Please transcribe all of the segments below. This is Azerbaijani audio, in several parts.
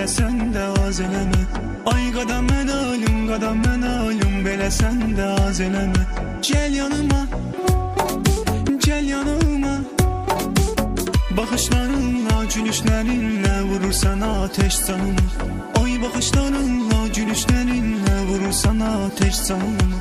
belə sən də az eləmə. Ay qadam mən ölüm, belə sən də az eləmə. Gəl yanıma, gəl yanıma. Baxışlarınla, gülüşlərinlə vurursan ateş canıma. Ay baxışlarınla, gülüşlərinlə vurursan ateş canıma.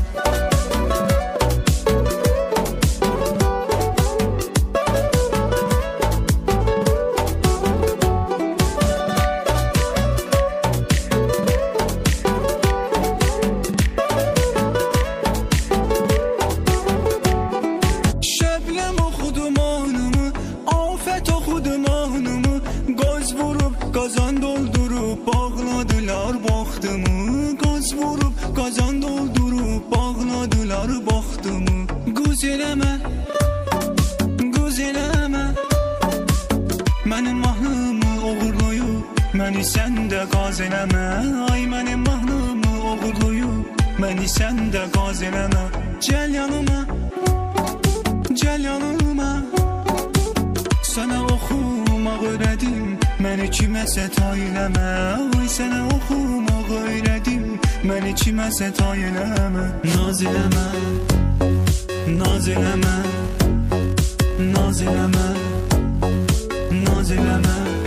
Qazan doldurub bağladılar baxtımı. Qaz vurub qazan doldurub bağladılar baxtımı. Quz eləmə, quz eləmə. Mənim mahnımı oğurlayıb məni sən də qaz eləmə. Ay mənim mahnımı oğurlayıb məni sən də qaz eləmə. Gəl yanıma, gəl yanıma. Sənə oxumaq öyrədim, məni kiməsə tay eləmə. Ay sənə oxumaq öyrədim, məni kiməsə tay eləmə. Naz eləmə, naz eləmə, naz eləmə, naz eləmə.